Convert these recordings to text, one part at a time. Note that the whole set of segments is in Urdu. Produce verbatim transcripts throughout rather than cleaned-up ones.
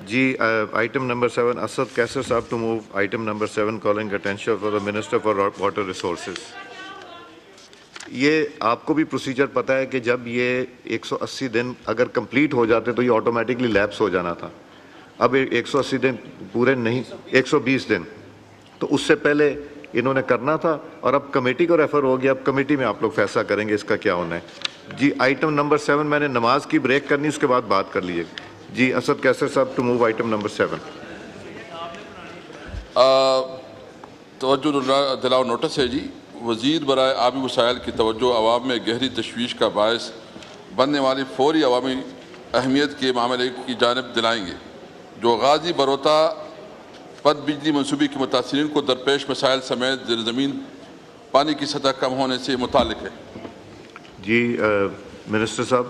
جی item number seven Asad Qaiser صاحب to move item number seven calling attention for the minister for water resources. یہ آپ کو بھی پروسیجر پتہ ہے کہ جب یہ ایک سو اسی دن اگر کمپلیٹ ہو جاتے تو یہ آٹومیٹکلی لیپس ہو جانا تھا. اب ایک سو اسی دن پورے نہیں، ایک سو بیس دن، تو اس سے پہلے انہوں نے کرنا تھا اور اب کمیٹی کو ریفر ہو گیا. اب کمیٹی میں آپ لوگ فیصلہ کریں گے اس کا کیا ہونا ہے. جی آئٹم نمبر سیون میں نے نماز کی بریک کرنی، اس کے بعد بات کر لیجیے. جی اسد کیسر صاحب to move item number seven. توجہ دلاؤ نوٹس ہے جی. وزیر برائے آبی وسائل کی توجہ عوام میں گہری تشویش کا باعث بننے والی فوری عوامی اہمیت کے معاملے کی جانب دلائیں گے جو غازی بروتا پد بجلی منصوبے کے متاثرین کو درپیش مسائل سمیت زیر زمین پانی کی سطح کم ہونے سے متعلق ہے. جی منسٹر صاحب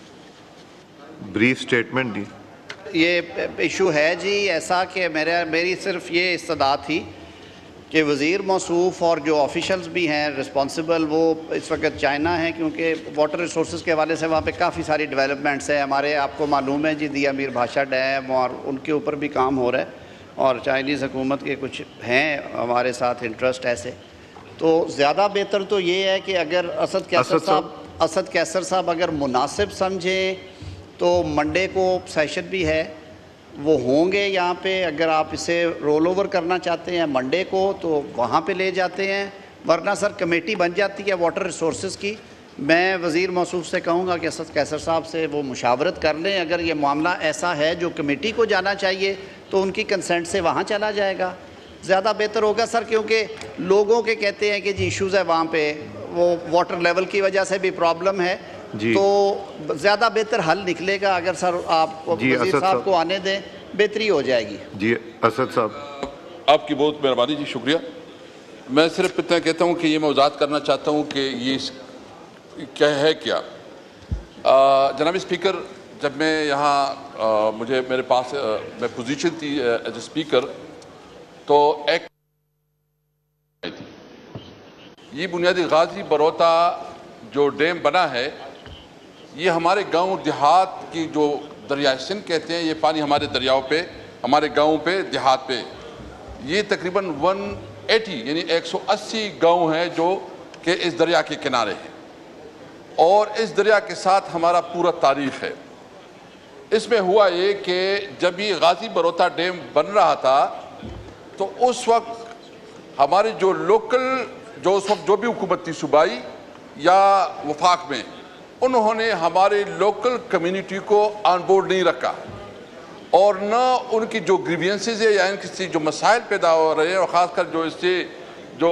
بریف سٹیٹمنٹ دی. یہ ایشو ہے جی ایسا کہ میرا میری صرف یہ استدعا تھی کہ وزیر موصوف اور جو آفیشلز بھی ہیں رسپانسبل وہ اس وقت چائنا ہیں، کیونکہ واٹر ریسورسز کے حوالے سے وہاں پہ کافی ساری ڈیولپمنٹس ہیں. ہمارے آپ کو معلوم ہے جی دیا میر بھاشا ڈیم اور ان کے اوپر بھی کام ہو رہا ہے، اور چائنیز حکومت کے کچھ ہیں ہمارے ساتھ انٹرسٹ ایسے. تو زیادہ بہتر تو یہ ہے کہ اگر اسد کیسر صاحب اسد کیسر صاحب اگر مناسب سمجھیں تو منڈے کو سیشن بھی ہے، وہ ہوں گے یہاں پہ. اگر آپ اسے رول اوور کرنا چاہتے ہیں منڈے کو تو وہاں پہ لے جاتے ہیں، ورنہ سر کمیٹی بن جاتی ہے واٹر ریسورسز کی. میں وزیر موصوف سے کہوں گا کہ اسد کیسر صاحب سے وہ مشاورت کر لیں. اگر یہ معاملہ ایسا ہے جو کمیٹی کو جانا چاہیے تو ان کی کنسنٹ سے وہاں چلا جائے گا، زیادہ بہتر ہوگا سر. کیونکہ لوگوں کے کہتے ہیں کہ جی ایشوز ہے وہاں پہ، وہ واٹر لیول کی وجہ سے بھی پرابلم ہے، جی. تو زیادہ بہتر حل نکلے گا اگر سر آپ جی وزیر صاحب کو آنے دیں، بہتری ہو جائے گی. جی اسد صاحب آپ کی بہت مہربانی جی، شکریہ. میں صرف اتنا کہتا ہوں کہ یہ میں وضاحت کرنا چاہتا ہوں کہ یہ کیا ہے. کیا جناب اسپیکر، جب میں یہاں مجھے میرے پاس میں پوزیشن تھی ایز اے اسپیکر تو ایک تھی یہ بنیادی غازی بروتا جو ڈیم بنا ہے، یہ ہمارے گاؤں دیہات کی جو دریائے سندھ کہتے ہیں، یہ پانی ہمارے دریاؤں پہ، ہمارے گاؤں پہ، دیہات پہ، یہ تقریباً ون ایٹی یعنی ایک سو اسی گاؤں ہیں جو کہ اس دریا کے کنارے ہیں، اور اس دریا کے ساتھ ہمارا پورا تاریخ ہے. اس میں ہوا یہ کہ جب یہ غازی بروتا ڈیم بن رہا تھا تو اس وقت ہمارے جو لوکل جو اس وقت جو بھی حکومت تھی صوبائی یا وفاق میں، انہوں نے ہمارے لوکل کمیونٹی کو آن بورڈ نہیں رکھا، اور نہ ان کی جو گریوینسز ہے یا ان کی جو مسائل پیدا ہو رہے ہیں، اور خاص کر جو اس سے جو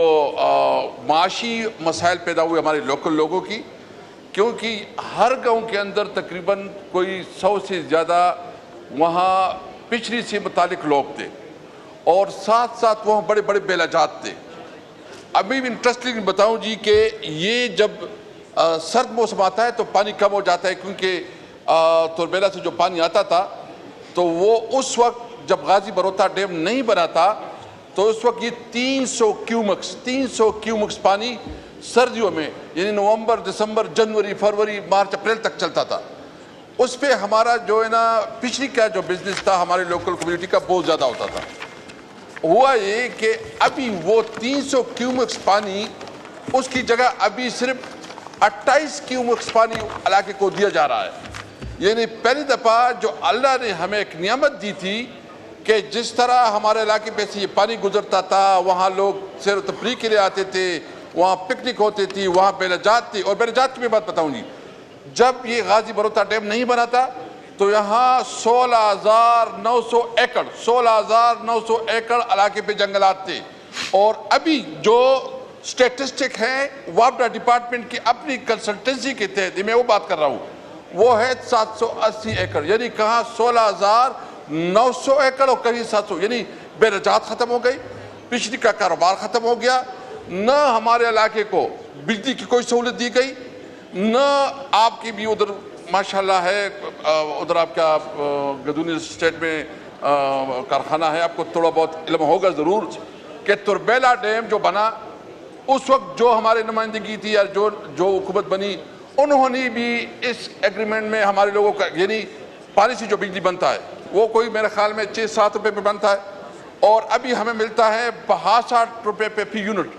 معاشی مسائل پیدا ہوئے ہمارے لوکل لوگوں کی، کیونکہ ہر گاؤں کے اندر تقریباً کوئی سو سے زیادہ وہاں پچھڑی سے متعلق لوگ تھے، اور ساتھ ساتھ وہاں بڑے بڑے بیلاجات تھے. ابھی بھی انٹرسٹنگ بتاؤں جی کہ یہ جب سرد موسم آتا ہے تو پانی کم ہو جاتا ہے، کیونکہ توربیلا سے جو پانی آتا تھا تو وہ اس وقت جب غازی بروتا ڈیم نہیں بنا تھا تو اس وقت یہ تین سو کیومکس تین سو کیومکس پانی سردیوں میں یعنی نومبر دسمبر جنوری فروری مارچ اپریل تک چلتا تھا. اس پہ ہمارا جو ہے نا پچھلی کا جو بزنس تھا ہمارے لوکل کمیونٹی کا بہت زیادہ ہوتا تھا. ہوا یہ کہ ابھی وہ تین سو کیومکس پانی اس کی جگہ ابھی صرف اٹھائیس کیومکس پانی علاقے کو دیا جا رہا ہے. یعنی پہلی دفعہ جو اللہ نے ہمیں ایک نعمت دی تھی کہ جس طرح ہمارے علاقے پہ سے یہ پانی گزرتا تھا، وہاں لوگ سیر و تفریح کے لیے آتے تھے، وہاں پکنک ہوتی تھی، وہاں بیلجات تھی. اور بیلجات کی بھی بات بتاؤں گی، جب یہ غازی بروتا ڈیم نہیں بنا تھا تو یہاں سولہ ہزار نو سو ایکڑ سولہ ہزار نو سو ایکڑ علاقے پہ جنگلات تھے. اور ابھی جو سٹیٹسٹک ہیں واپڈا ڈپارٹمنٹ کی اپنی کنسلٹنسی کے تحت میں وہ بات کر رہا ہوں، وہ ہے سات سو اسی ایکڑ. یعنی کہاں سولہ ہزار نو سو ایکڑ اور کہیں سات سو. یعنی بیلجات ختم ہو گئی، بجلی کا کاروبار ختم ہو گیا، نہ ہمارے علاقے کو بجلی کی کوئی سہولت دی گئی، نہ آپ کی بھی ادھر ماشاءاللہ ہے ادھر آپ کا گدونی اسٹیٹ میں کارخانہ ہے، آپ کو تھوڑا بہت علم ہوگا ضرور کہ توربیلا ڈیم جو بنا اس وقت جو ہمارے نمائندگی تھی یا جو جو حکومت بنی، انہوں نے بھی اس ایگریمنٹ میں ہمارے لوگوں کا یعنی پانی سے جو بجلی بنتا ہے وہ کوئی میرے خیال میں چھ سات روپے پہ بنتا ہے اور ابھی ہمیں ملتا ہے باسٹھ روپے پہ فی یونٹ.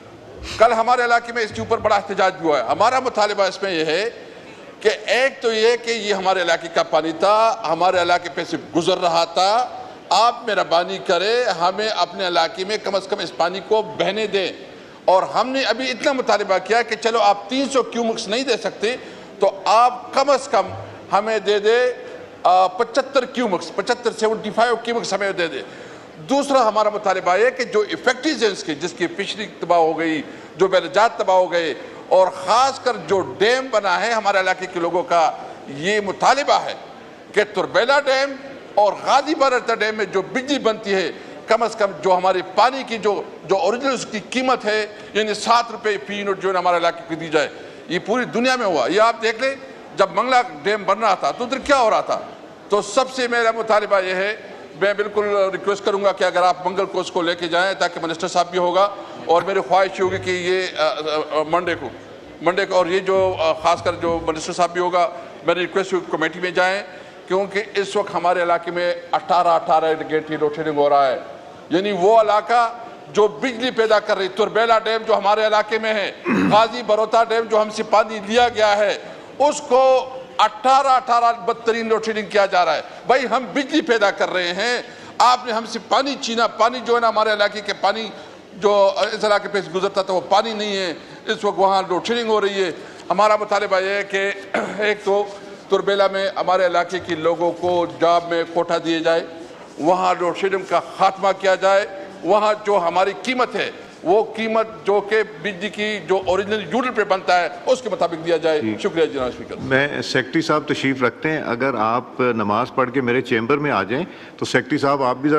کل ہمارے علاقے میں اس کے اوپر بڑا احتجاج بھی ہوا ہے. ہمارا مطالبہ اس میں یہ ہے کہ ایک تو یہ کہ یہ ہمارے علاقے کا پانی تھا, ہمارے علاقے پہ سے گزر رہا تھا, آپ مہربانی کرے ہمیں اپنے علاقے میں کم از کم اس پانی کو بہنے دیں. اور ہم نے ابھی اتنا مطالبہ کیا کہ چلو آپ تین سو کیومکس نہیں دے سکتے تو آپ کم از کم ہمیں دے دے پچہتر کیومکس, پچہتر سیونٹی فائیو کیومکس ہمیں دے دے. دوسرا ہمارا مطالبہ ہے کہ جو افیکٹیزنس کی جس کی فشری تباہ ہو گئی, جو بیلجات تباہ ہو گئے, اور خاص کر جو ڈیم بنا ہے ہمارے علاقے کے لوگوں کا یہ مطالبہ ہے کہ تربیلا ڈیم اور غازی بارتا ڈیم میں جو بجلی بنتی ہے کم از کم جو ہمارے پانی کی جو جو اوریجنل اس کی قیمت ہے یعنی سات روپے فی یونٹ جو ہے ہمارے علاقے کو دی جائے. یہ پوری دنیا میں ہوا. یہ آپ دیکھ لیں جب منگلا ڈیم بن رہا تھا تو ادھر کیا ہو رہا تھا. تو سب سے میرا مطالبہ یہ ہے, میں بالکل ریکویسٹ کروں گا کہ اگر آپ منگل کو اس کو لے کے جائیں تاکہ منسٹر صاحب بھی ہوگا, اور میری خواہش ہوگی کہ یہ منڈے کو منڈے کو اور یہ جو خاص کر جو منسٹر صاحب بھی ہوگا, میری ریکویسٹ کمیٹی میں جائیں, کیونکہ اس وقت ہمارے علاقے میں اٹھارہ اٹھارہ گھنٹے لوڈ شیڈنگ ہو رہا ہے. یعنی وہ علاقہ جو بجلی پیدا کر رہی, تربیلا ڈیم جو ہمارے علاقے میں ہے, غازی بروتا ڈیم جو ہم سے پانی لیا گیا ہے, اس کو اٹھارہ اٹھارہ بدترین لوڈ شیڈنگ کیا جا رہا ہے. بھائی ہم بجلی پیدا کر رہے ہیں, آپ نے ہم سے پانی چھینا. پانی جو ہے نا ہمارے علاقے کے پانی جو اس علاقے پہ گزرتا تھا وہ پانی نہیں ہے. اس وقت وہاں لوڈ شیڈنگ ہو رہی ہے. ہمارا مطالبہ یہ ہے کہ ایک تو تربیلا میں ہمارے علاقے کے لوگوں کو جاب میں کوٹا دیے جائے, وہاں لوڈ شیڈنگ کا خاتمہ کیا جائے, وہاں جو ہماری قیمت ہے وہ قیمت جو کہ بجلی کی جو اوریجنل یونٹ پہ بنتا ہے اس کے مطابق دیا جائے. شکریہ جناب اسپیکر. میں سیکرٹری صاحب تشریف رکھتے ہیں, اگر آپ نماز پڑھ کے میرے چیمبر میں آ جائیں تو سیکرٹری صاحب آپ بھی